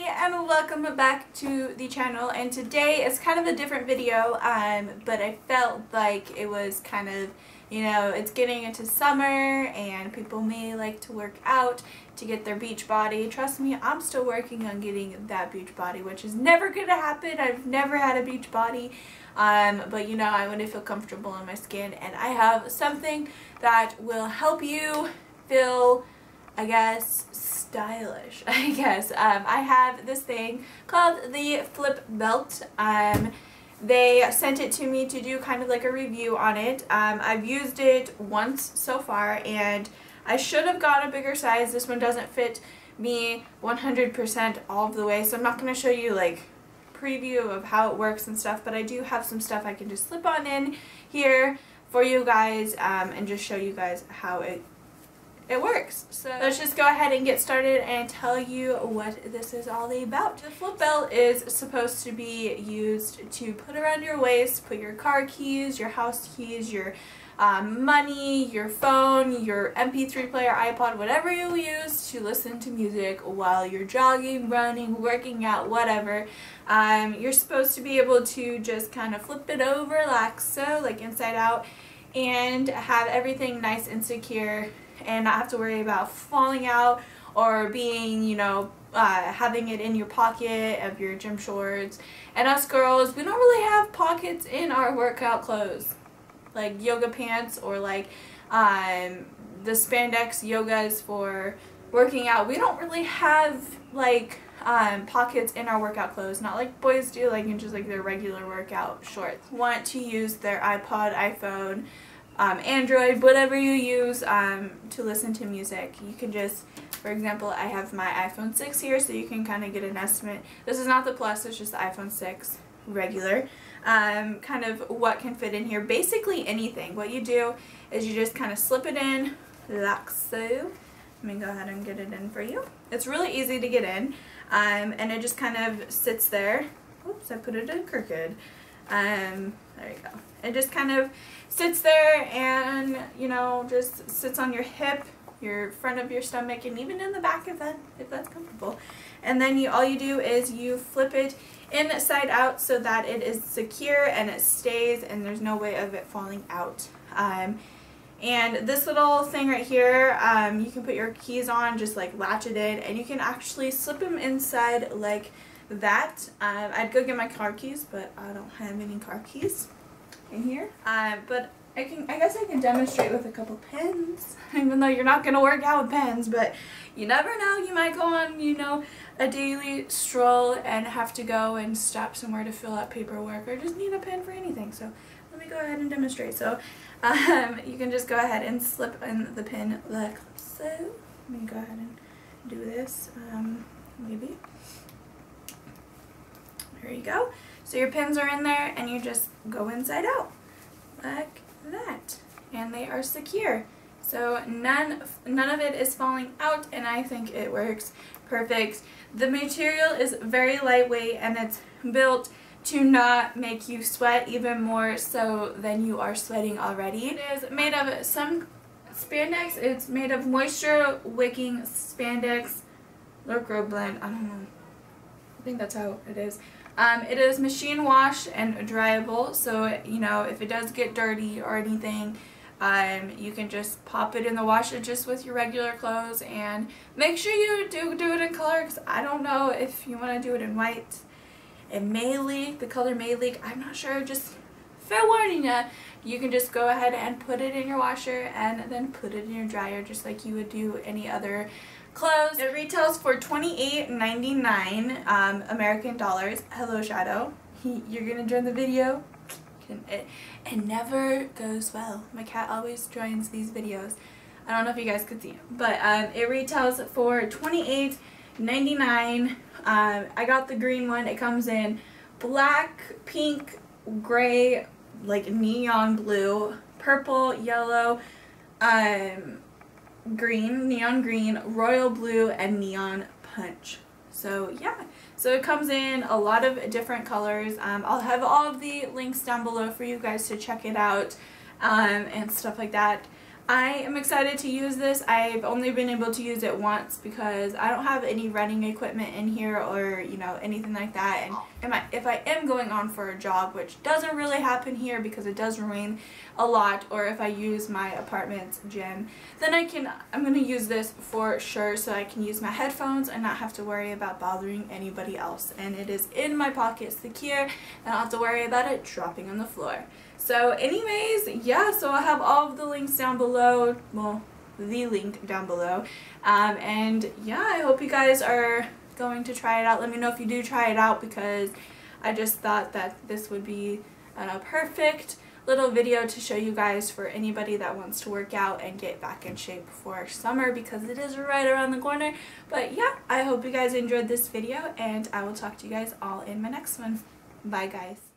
and welcome back to the channel, and today is kind of a different video, but I felt like it was kind of, you know, it's getting into summer and people may like to work out to get their beach body. Trust me, I'm still working on getting that beach body, which is never gonna happen. I've never had a beach body, but you know, I want to feel comfortable in my skin, and I have something that will help you feel, I guess, stylish, I guess. I have this thing called the Flipbelt. They sent it to me to do kind of like a review on it. I've used it once so far, and I should have got a bigger size. This one doesn't fit me 100% all of the way, so I'm not going to show you like preview of how it works and stuff, but I do have some stuff I can just slip on in here for you guys, and just show you guys how it works. So let's just go ahead and get started and tell you what this is all about. The Flipbelt is supposed to be used to put around your waist, put your car keys, your house keys, your money, your phone, your MP3 player, iPod, whatever you use to listen to music while you're jogging, running, working out, whatever. You're supposed to be able to just kind of flip it over like so, like inside out, and have everything nice and secure and not have to worry about falling out or being, you know, having it in your pocket of your gym shorts. And us girls, we don't really have pockets in our workout clothes, like yoga pants or like the spandex yogas for working out. We don't really have like pockets in our workout clothes, not like boys do, like in just like their regular workout shorts. Want to use their iPod, iPhone, Android, whatever you use to listen to music. You can just, for example, I have my iPhone 6 here, so you can kind of get an estimate. This is not the Plus, it's just the iPhone 6 regular. Kind of what can fit in here. Basically anything. What you do is you just kind of slip it in like so. Let me go ahead and get it in for you. It's really easy to get in, and it just kind of sits there. Oops, I put it in crooked. There you go. It just kind of sits there and, you know, just sits on your hip, your front of your stomach, and even in the back if that's comfortable. And then all you do is you flip it inside out so that it is secure and it stays and there's no way of it falling out. And this little thing right here, you can put your keys on, just like latch it in, and you can actually slip them inside like that. I'd go get my car keys, but I don't have any car keys in here. But I guess I can demonstrate with a couple pens, even though you're not gonna work out with pens, but you never know, you might go on, you know, a daily stroll and have to go and stop somewhere to fill out paperwork or just need a pen for anything. So let me go ahead and demonstrate. So you can just go ahead and slip in the pin like so. Let me go ahead and do this, maybe. There you go. So your pins are in there and you just go inside out like that, and they are secure. So none of it is falling out, and I think it works perfect. The material is very lightweight and it's built to not make you sweat even more so than you are sweating already. It is made of some spandex. It's made of moisture wicking spandex, Velcro blend. I don't know. I think that's how it is. It is machine wash and dryable, so you know, if it does get dirty or anything, you can just pop it in the washer just with your regular clothes, and make sure you do it in color, because I don't know if you want to do it in white. It may leak, the color may leak, I'm not sure. Just fair warning ya, you can just go ahead and put it in your washer and then put it in your dryer just like you would do any other clothes. It retails for $28.99 American dollars. Hello, Shadow. You're gonna join the video? It never goes well. My cat always joins these videos. I don't know if you guys could see him, but it retails for $28.99. I got the green one. It comes in black, pink, gray, like neon blue, purple, yellow, green, neon green, royal blue, and neon punch. So yeah, so it comes in a lot of different colors. I'll have all of the links down below for you guys to check it out, and stuff like that. I am excited to use this. I've only been able to use it once because I don't have any running equipment in here or, you know, anything like that. And if I am going on for a jog, which doesn't really happen here because it does rain a lot, or if I use my apartment's gym, then I'm going to use this for sure so I can use my headphones and not have to worry about bothering anybody else. And it is in my pocket, secure, and I don't have to worry about it dropping on the floor. So anyways, yeah, so I'll have all of the links down below, well, the link down below, and yeah, I hope you guys are going to try it out. Let me know if you do try it out, because I just thought that this would be a perfect little video to show you guys for anybody that wants to work out and get back in shape for summer, because it is right around the corner. But yeah, I hope you guys enjoyed this video, and I will talk to you guys all in my next one. Bye guys.